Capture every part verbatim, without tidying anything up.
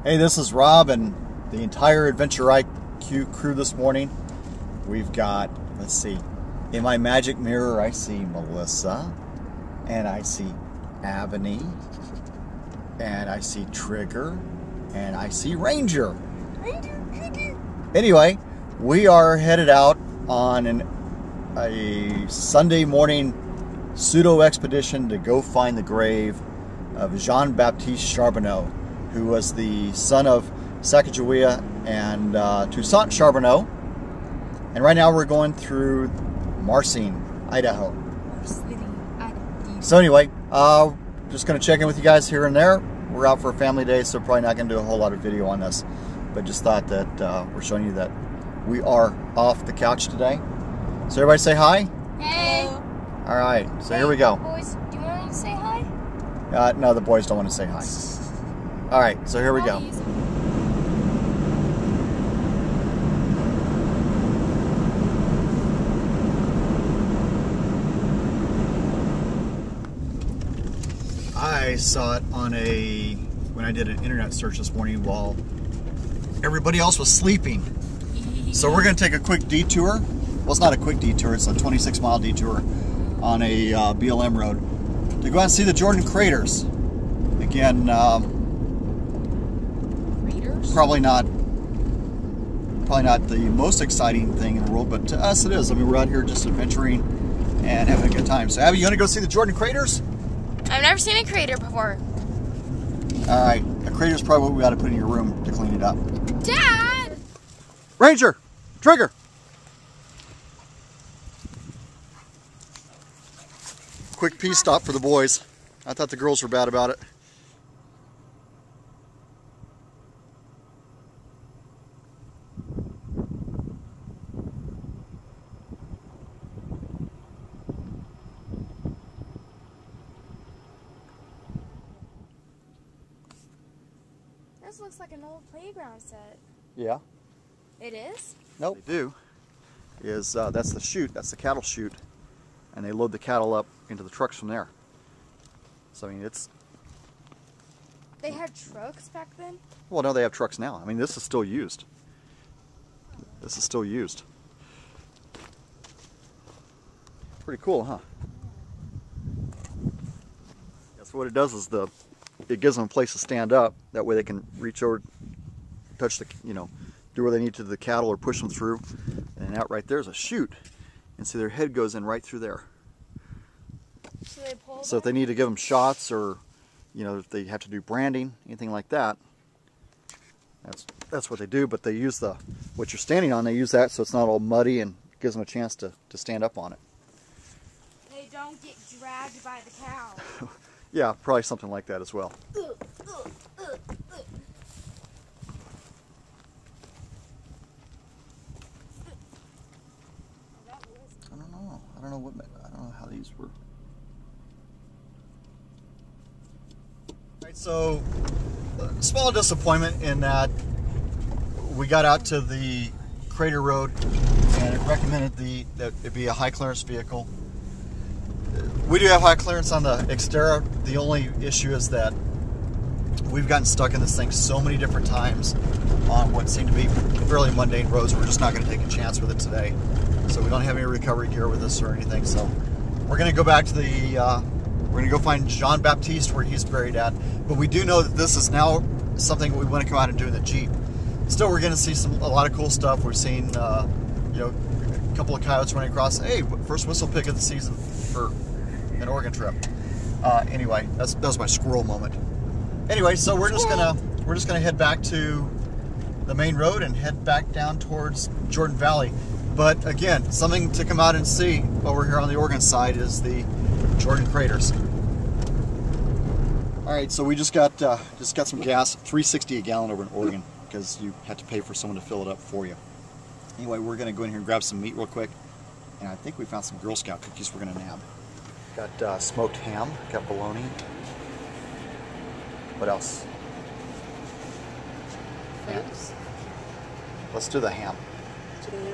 Hey, this is Rob and the entire Adventure I Q crew this morning. We've got, let's see, in my magic mirror I see Melissa, and I see Avony, and I see Trigger, and I see Ranger. Anyway, we are headed out on an, a Sunday morning pseudo expedition to go find the grave of Jean-Baptiste Charbonneau, who was the son of Sacagawea and uh, Toussaint Charbonneau. And right now we're going through Marsing, Idaho. So anyway, uh, just going to check in with you guys here and there. We're out for a family day, so probably not going to do a whole lot of video on this, but just thought that uh, we're showing you that we are off the couch today. So everybody say hi. Hey. All right, so hey, here we go. Boys, do you want to say hi? Uh, no, the boys don't want to say hi. All right, so here we go. I saw it on a, when I did an internet search this morning while everybody else was sleeping. So we're going to take a quick detour. Well, it's not a quick detour, it's a twenty-six mile detour on a uh, B L M road to go out and see the Jordan craters. Again, um, Probably not, probably not the most exciting thing in the world, but to us it is. I mean, we're out here just adventuring and having a good time. So, Abby, you want to go see the Jordan craters? I've never seen a crater before. All right, a crater is probably what we got to put in your room to clean it up. Dad! Ranger, Trigger. Quick pee stop for the boys. I thought the girls were bad about it. This looks like an old playground set. Yeah. It is? Nope. What they do is uh, that's the chute, that's the cattle chute, and they load the cattle up into the trucks from there. So I mean, it's. They had trucks back then? Well, no, they have trucks now. I mean, this is still used. This is still used. Pretty cool, huh? That's what it does. Is the it gives them a place to stand up. That way they can reach over, touch the, you know, do where they need to the cattle or push them through. And out right there is a chute. And see, their head goes in right through there. So they pull So if they need to give them shots, or, you know, if they have to do branding, anything like that, that's that's what they do. But they use the, what you're standing on, they use that so it's not all muddy and gives them a chance to, to stand up on it. They don't get dragged by the cow. Yeah, probably something like that as well. Uh, uh, uh, uh. I don't know. I don't know what. I don't know how these were. All right, so a small disappointment in that we got out to the crater road and it recommended the that it be a high clearance vehicle. We do have high clearance on the Xterra. The only issue is that we've gotten stuck in this thing so many different times on what seem to be fairly mundane roads. We're just not going to take a chance with it today. So we don't have any recovery gear with us or anything. So we're going to go back to the, uh, we're going to go find Jean-Baptiste where he's buried at. But we do know that this is now something we want to come out and do in the Jeep. Still, we're going to see some a lot of cool stuff. We've seen, uh, you know, a couple of coyotes running across. Hey, first whistle pick of the season for an Oregon trip. Uh, anyway, that's that was my squirrel moment. Anyway, so we're just gonna we're just gonna head back to the main road and head back down towards Jordan Valley. But again, something to come out and see over here on the Oregon side is the Jordan craters. All right, so we just got uh, just got some gas, three sixty a gallon over in Oregon, because you had to pay for someone to fill it up for you. Anyway, we're gonna go in here and grab some meat real quick, and I think we found some Girl Scout cookies we're gonna nab. Got uh, smoked ham, got bologna. What else? Ham. Let's do the ham. Do you?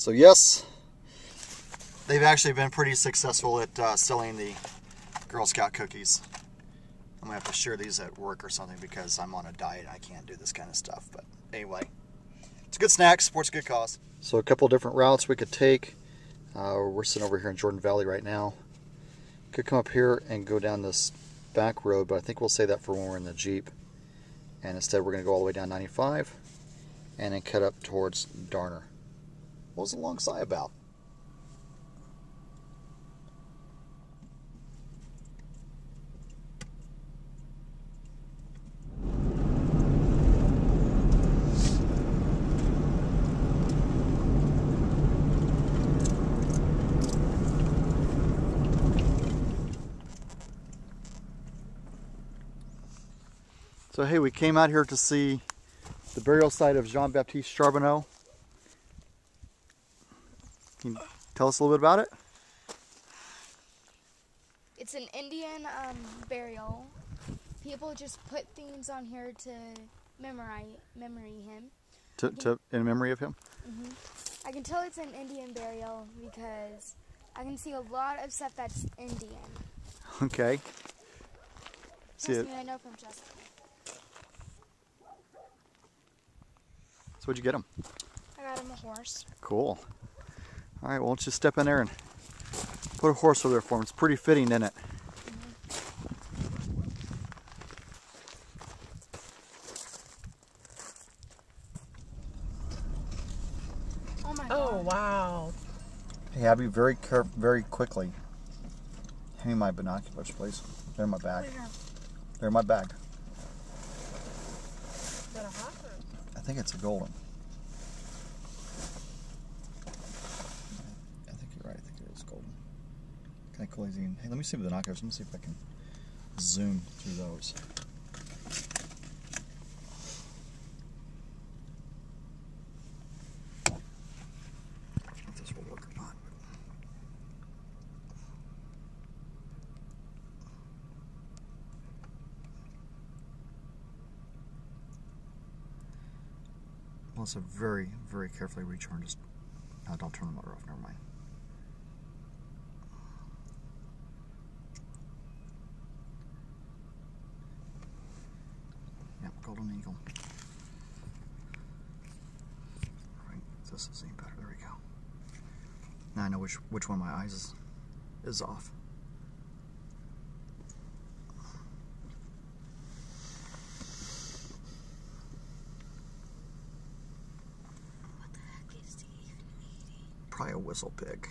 So yes, they've actually been pretty successful at uh, selling the Girl Scout cookies. I'm gonna have to share these at work or something because I'm on a diet and I can't do this kind of stuff. But anyway, it's a good snack, supports a good cause. So a couple different routes we could take. Uh, we're sitting over here in Jordan Valley right now. Could come up here and go down this back road, but I think we'll save that for when we're in the Jeep. And instead we're gonna go all the way down ninety-five and then cut up towards Darner. What was the long sigh about? So hey, we came out here to see the burial site of Jean-Baptiste Charbonneau. Can you tell us a little bit about it? It's an Indian um, burial. People just put things on here to memorize, memory him. To, to, in memory of him? Mm-hmm. I can tell it's an Indian burial because I can see a lot of stuff that's Indian. Okay. See Trust it. me, I know from Justin. So what'd you get him? I got him a horse. Cool. All right, well, let's just step in there and put a horse over there for him. It's pretty fitting, isn't it? Mm-hmm. Oh my god. Oh, wow. Hey, Abby, very careful, very quickly. Hand me my binoculars, please. They're in my bag. Where? They're in my bag. Is that a hawk or? I think it's a golden. I think you're right. I think it is golden. Kind of cool. Hey, let me see the binoculars. Let me see if I can zoom through those. I don't know if this will work or not. Well, it's a very, very carefully returned. Just, uh, don't turn the motor off. Never mind. Yep, golden eagle. Right, this is even better. There we go. Now I know which which one of my eyes is is off. Probably a whistle pig.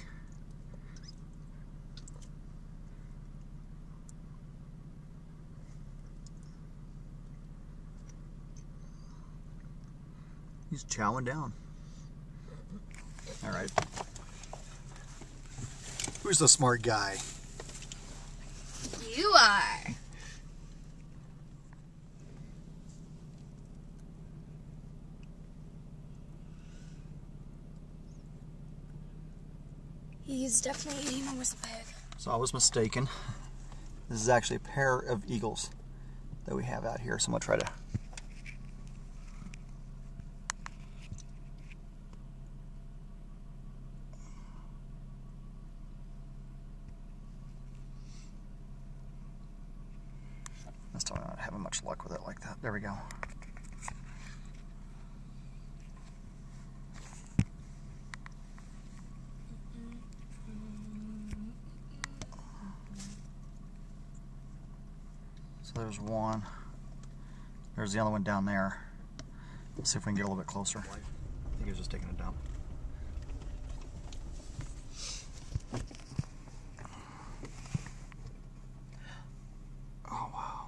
He's chowing down. All right. Who's the smart guy? You are. He's definitely eating a whistle pig. So I was mistaken. This is actually a pair of eagles that we have out here. So I'm gonna try to. This time I'm not having much luck with it like that. There we go. So there's one. There's the other one down there. Let's see if we can get a little bit closer. I think he was just taking a dump. Oh, wow.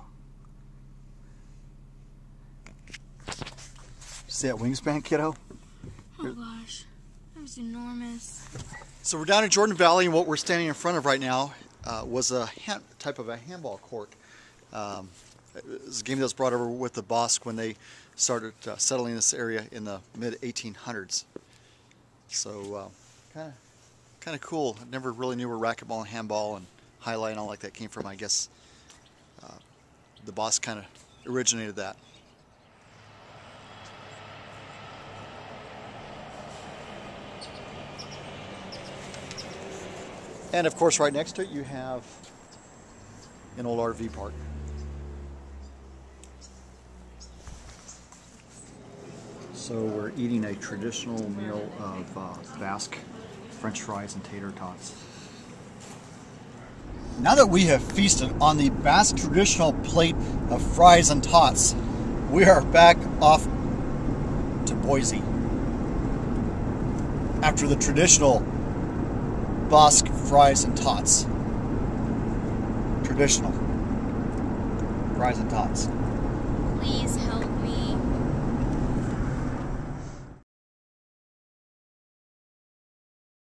See that wingspan, kiddo? Oh gosh, that was enormous. So we're down in Jordan Valley, and what we're standing in front of right now uh, was a hand, type of a handball court. Um, it was a game that was brought over with the Bosque when they started uh, settling this area in the mid eighteen hundreds. So kind of kind of cool. I never really knew where racquetball and handball and highlight and all like that came from. I guess uh, the Bosque kind of originated that. And of course, right next to it, you have an old R V park. So we're eating a traditional meal of uh, Basque French fries and tater tots. Now that we have feasted on the Basque traditional plate of fries and tots, we are back off to Boise after the traditional Basque fries and tots. Traditional fries and tots. Please help